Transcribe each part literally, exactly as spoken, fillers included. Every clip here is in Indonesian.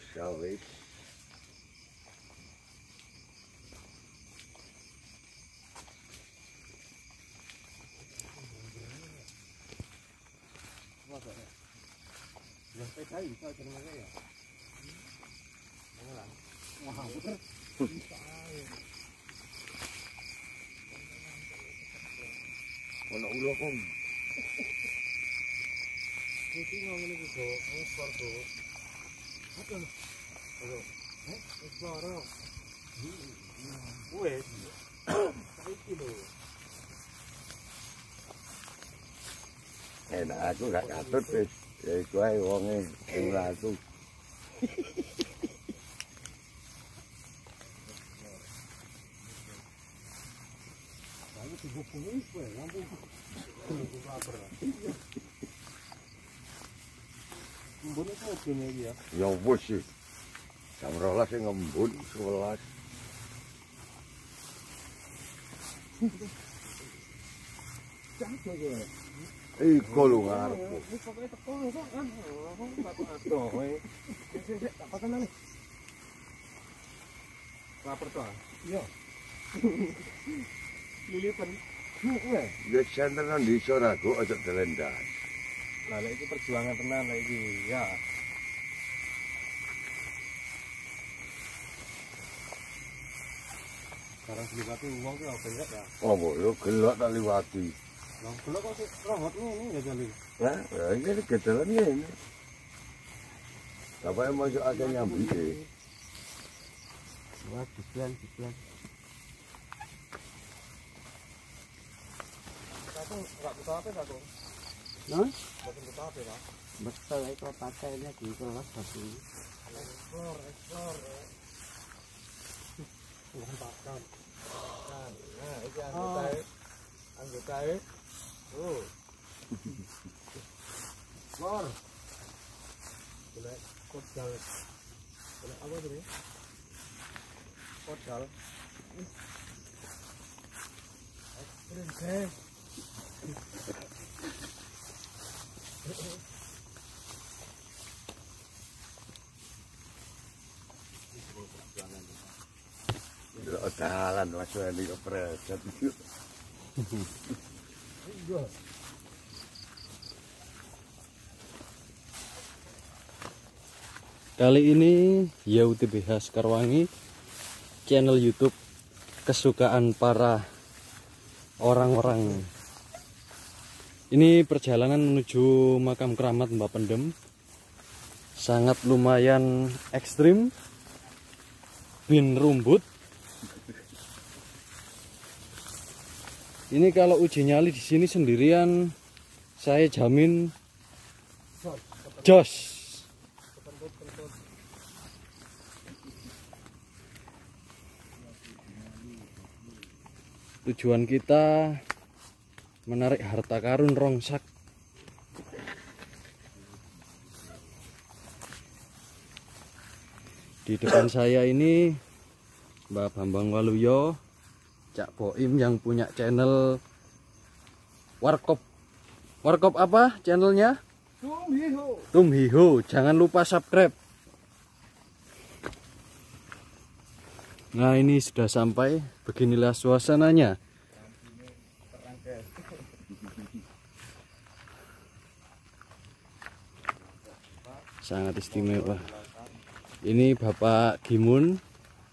Sawit. Ono ulo kom. Iki ngene iki kok, ekspor kok. Apa? Ayo. Eh, ekspor. Wes. Iki lho. Enak aku gak katut wis. Ya iku ae wonge sing laku. Aku tiga puluh kowe, lampung. Embun itu gini iki ya. Ya wis sih. Jam rolas sing ngembun sewelas. Cangkok kowe. Iku lho ngarep. Wis pokoke teko kok kan. Aku adoh kowe. Sik sik tak pakan ali. Lapar to? Iya. Lilipan. Heeh. Ya santen nang desa rago aja delendas. Lah lek iki perjuangan tenan lek iki ya. Sekarang liwati uang ki apa ya? Oh, yo gelok tak liwati. Lah gelok kok sik rohot ngene ya jali. Lah, ya iki gedelan ngene. Bapak masuk aja nyambut iki. Wah, diplan diplan. Aku enggak butuh apa aku. Nah? Butuh butuh apa ya? Betul itu pakainya di kelas tapi. Explore, explore. Lompatan. Nah, iki anggota anggota oh. Lor. Boleh kodal. Boleh apa tadi? Kodal. Ekstrim, guys. Jalan masuk ini ke preset. Kali ini Y U T B H Sekarwangi, channel YouTube kesukaan para orang-orang. Ini perjalanan menuju makam keramat Mbah Pendem. Sangat lumayan ekstrim. Bin rumbut. Ini kalau uji nyali di sini sendirian, saya jamin jos. Tujuan kita menarik harta karun rongsak. Di depan saya ini Mbak Bambang Waluyo, Cak Boim yang punya channel Warkop. Warkop apa channelnya? Tumhiho. Tumhiho. Jangan lupa subscribe. Nah, ini sudah sampai. Beginilah suasananya. Sangat istimewa. Ini Bapak Gimun.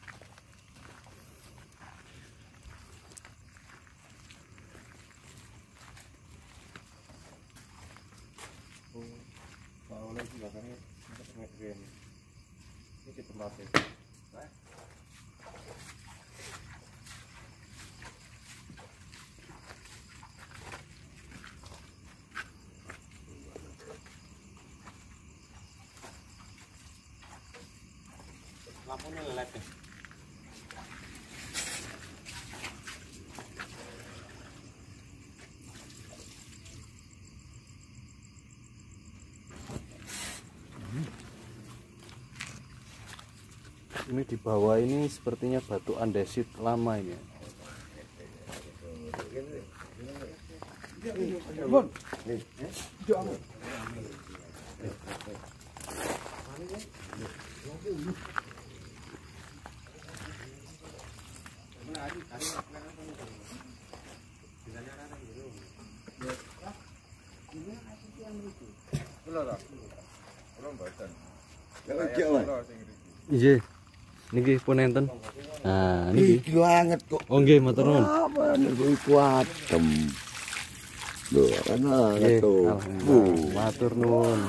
Lampunya led. Ini di bawah ini sepertinya batu andesit lama ini. Iya, niki pun enten. Nah, niki Iki banget kok. oh nggih matur nuwun. Apa niku kuatem. Lho, ana Nggih, to. alhamdulillah. Matur nuwun.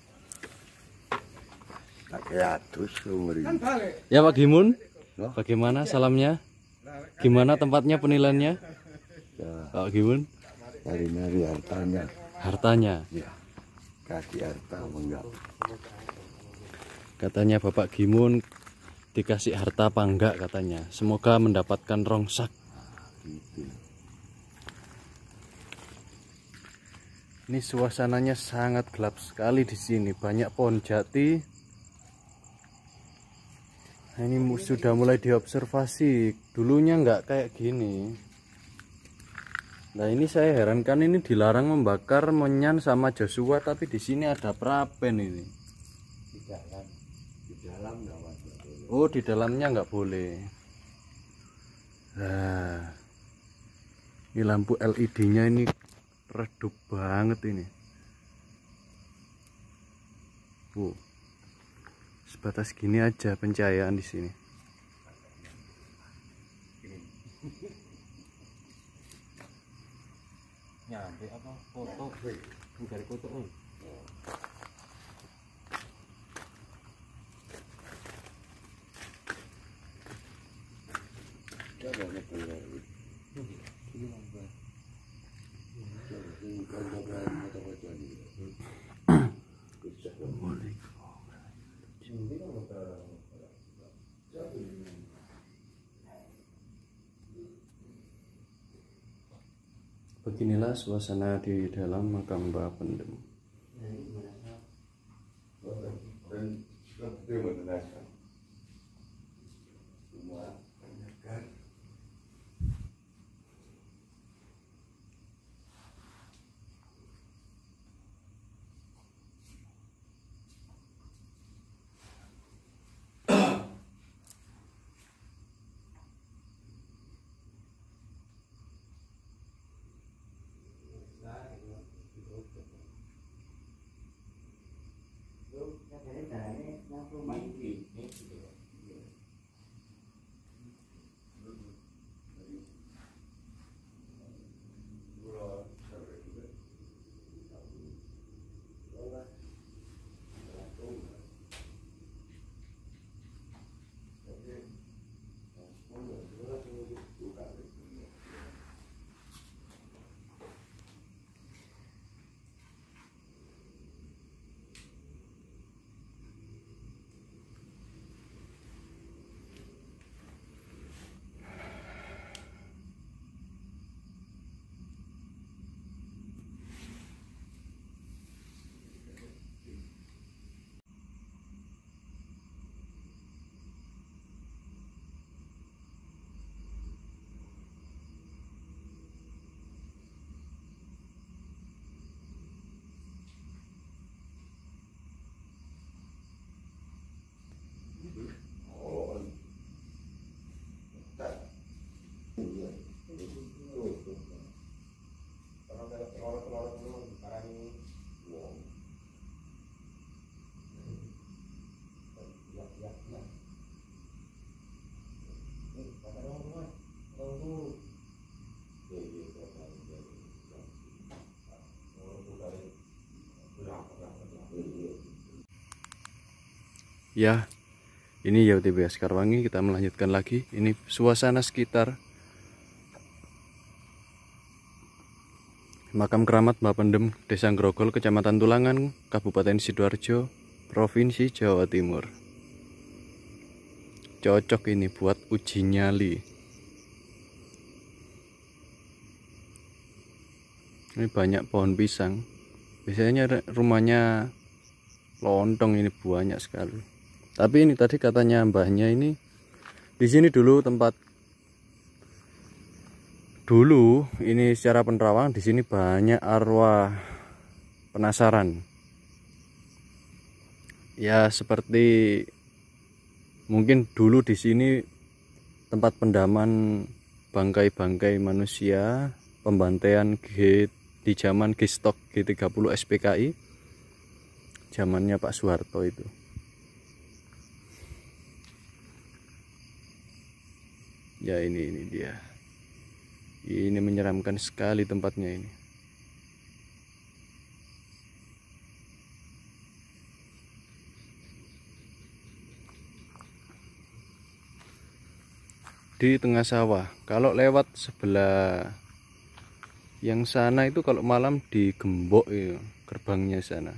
Tak atus umri. Ya Pak Gimun, Loh? bagaimana salamnya? Gimana tempatnya penilaiannya? Ya, Pak Gimun, nari-nari hartanya. hartanya. Ya. Kasih harta enggak. Katanya Bapak Gimun dikasih harta apa enggak katanya. Semoga mendapatkan rongsak. Gitu. Ini suasananya sangat gelap sekali di sini. Banyak pohon jati. Nah, ini mu- sudah mulai diobservasi. Dulunya enggak kayak gini. Nah, ini saya herankan, ini dilarang membakar menyan sama Joshua, tapi di sini ada prapen ini. Di dalam. Di dalam enggak Mas. Oh, di dalamnya nggak boleh. Nah, ini lampu L E D-nya ini redup banget ini. Oh, sebatas gini aja pencahayaan di sini. Nyampe apa foto? Dari foto. Beginilah suasana di dalam makam Mbah Pendem. Ya, ini Y O T B Sekarwangi, kita melanjutkan lagi. Ini suasana sekitar makam keramat Mbah Pendem, Desa Grogol, Kecamatan Tulangan, Kabupaten Sidoarjo, Provinsi Jawa Timur. Cocok ini buat uji nyali. Ini banyak pohon pisang. Biasanya rumahnya lontong, ini banyak sekali. Tapi ini tadi katanya mbahnya ini di sini dulu tempat dulu ini secara penerawang, di sini banyak arwah penasaran. Ya seperti mungkin dulu di sini tempat pendaman bangkai-bangkai manusia, pembantaian G di zaman G-Stok G tiga puluh S P K I, zamannya Pak Soeharto itu. Ya ini ini dia. Ini menyeramkan sekali tempatnya ini. Di tengah sawah. Kalau lewat sebelah yang sana itu kalau malam digembok ya, gerbangnya sana.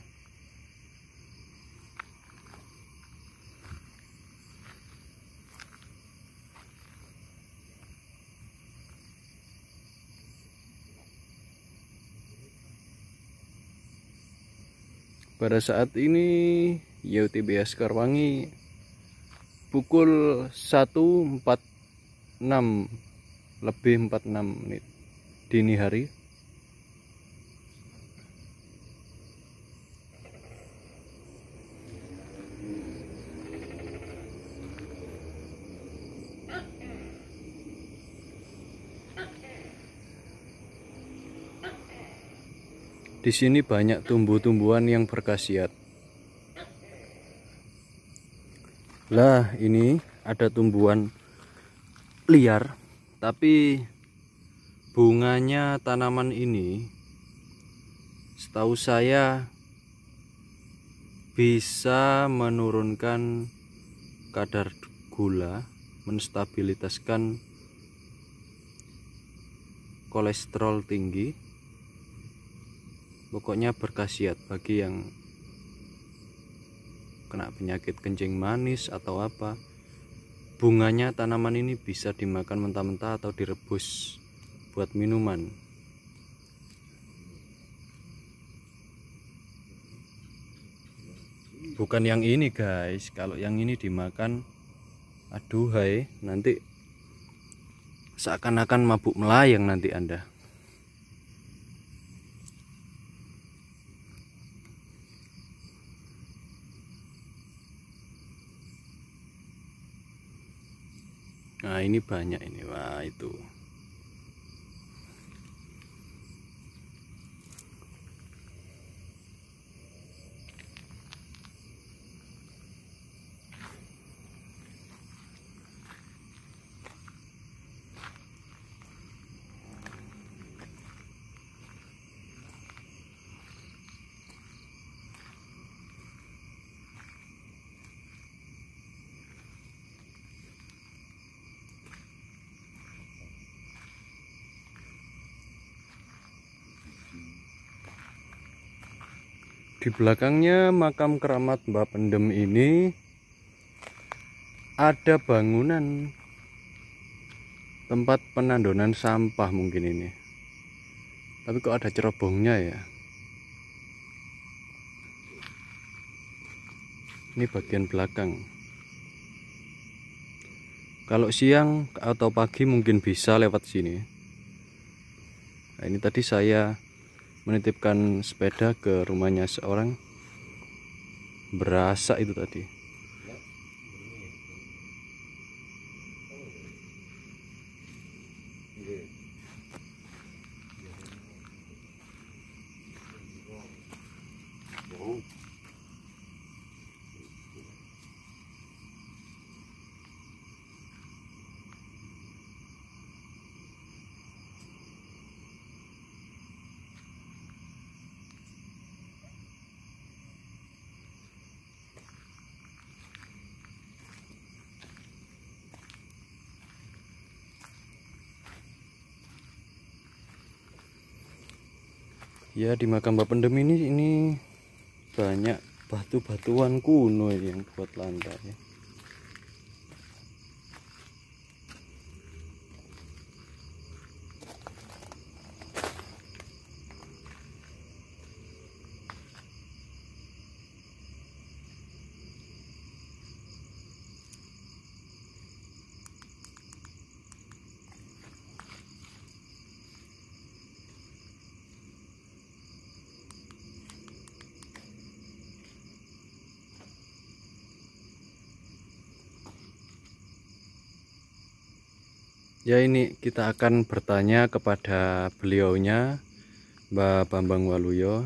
Pada saat ini Y O T B S Karwangi pukul satu empat puluh enam lebih empat puluh enam menit dini hari. Di sini banyak tumbuh-tumbuhan yang berkhasiat. Lah, ini ada tumbuhan liar, tapi bunganya tanaman ini setahu saya bisa menurunkan kadar gula, menstabilitaskan kolesterol tinggi. Pokoknya berkhasiat bagi yang kena penyakit kencing manis atau apa. Bunganya tanaman ini bisa dimakan mentah-mentah atau direbus buat minuman. Bukan yang ini guys, kalau yang ini dimakan aduhai nanti seakan-akan mabuk melayang nanti Anda. Nah ini banyak ini, wah itu. Di belakangnya makam keramat Mbah Pendem ini ada bangunan tempat penandonan sampah mungkin ini. Tapi kok ada cerobongnya ya? Ini bagian belakang. Kalau siang atau pagi mungkin bisa lewat sini. Nah, ini tadi saya menitipkan sepeda ke rumahnya seorang, berasa itu tadi. Ya di makam Mbah Pendem ini ini banyak batu-batuan kuno yang buat lantai. Ya, ini kita akan bertanya kepada beliaunya, Mbah Bambang Waluyo.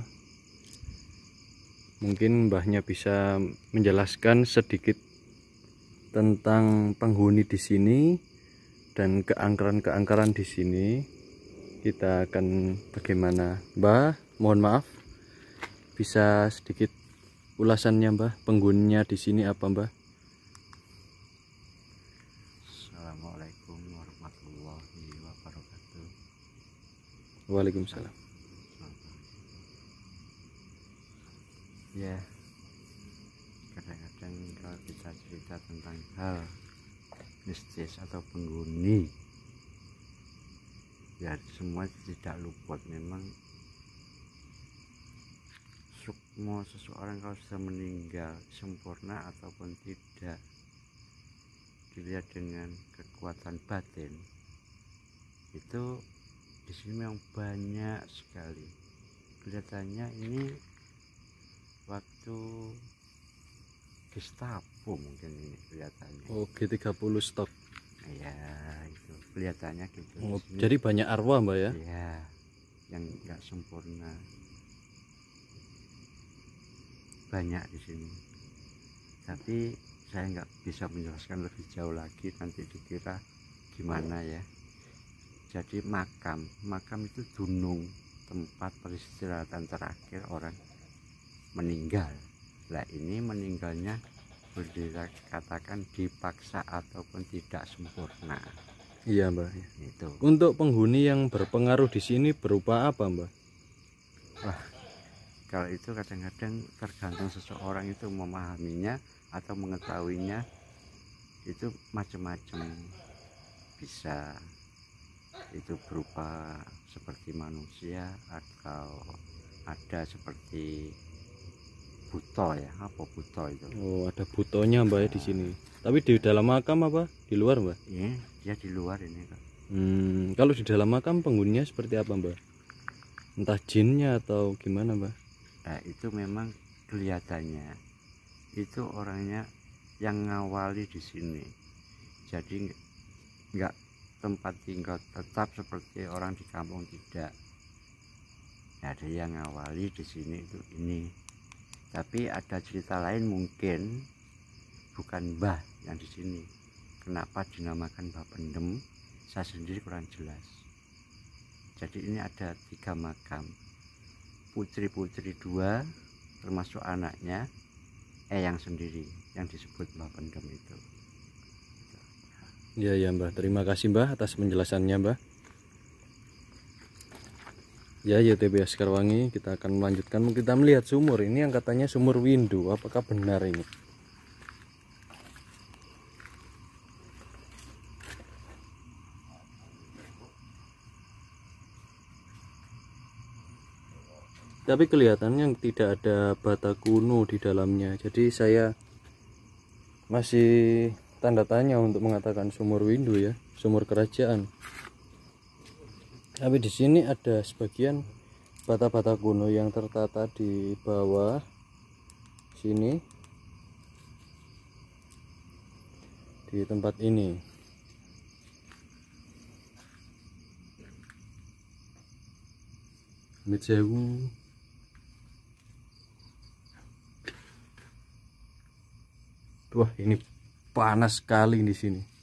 Mungkin mbahnya bisa menjelaskan sedikit tentang penghuni di sini dan keangkeran-keangkeran di sini. Kita akan bagaimana, Mbah? Mohon maaf, bisa sedikit ulasannya, Mbah? Penghuninya di sini apa, Mbah? Assalamualaikum warahmatullahi wabarakatuh. Waalaikumsalam. Ya, kadang-kadang kalau kita cerita tentang hal mistis atau penghuni, ya semua tidak luput. Memang sukmo seseorang kalau sudah meninggal sempurna ataupun tidak, dilihat dengan kekuatan batin, itu di sini memang banyak sekali. Kelihatannya ini waktu Gestapo mungkin ini kelihatannya. Oh, G tiga puluh stok. Ya, itu kelihatannya gitu. Oh, jadi banyak arwah, Mbak ya? Iya, yang nggak sempurna banyak di sini. Tapi saya nggak bisa menjelaskan lebih jauh lagi, nanti dikira gimana ya. Jadi makam, makam itu dunung, tempat peristirahatan terakhir orang meninggal. Nah, ini meninggalnya boleh dikatakan dipaksa ataupun tidak sempurna. Iya, Mbak. Itu. Untuk penghuni yang berpengaruh di sini berupa apa, Mbak? Wah, kalau itu kadang-kadang tergantung seseorang itu memahaminya atau mengetahuinya, itu macam-macam. Bisa itu berupa seperti manusia atau ada seperti buto ya, apa buto itu? Oh, ada butonya, Mbak ya di sini. Tapi di dalam makam apa? Di luar, Mbak? Iya, dia di luar ini Kak. Hmm, kalau di dalam makam penghuninya seperti apa, Mbak? Entah jinnya atau gimana, Mbak? Nah, itu memang kelihatannya itu orangnya yang ngawali di sini. Jadi nggak tempat tinggal tetap seperti orang di kampung, tidak. Nah, ada yang ngawali di sini itu ini. Tapi ada cerita lain, mungkin bukan Mbah yang di sini. Kenapa dinamakan Mbah Pendem? Saya sendiri kurang jelas. Jadi ini ada tiga makam, putri-putri dua, termasuk anaknya, eh yang sendiri, yang disebut Mbah Pendem itu. Iya ya, Mbah. Terima kasih, Mbah, atas penjelasannya, Mbah. Ya, Y T B Askarwangi, kita akan melanjutkan. Kita melihat sumur ini yang katanya sumur Windu. Apakah benar ini? Tapi kelihatannya tidak ada bata kuno di dalamnya. Jadi saya masih tanda tanya untuk mengatakan sumur Windu ya, sumur kerajaan. Tapi di sini ada sebagian bata-bata kuno yang tertata di bawah sini di tempat ini. Mitsewu. Wah, ini panas sekali di sini.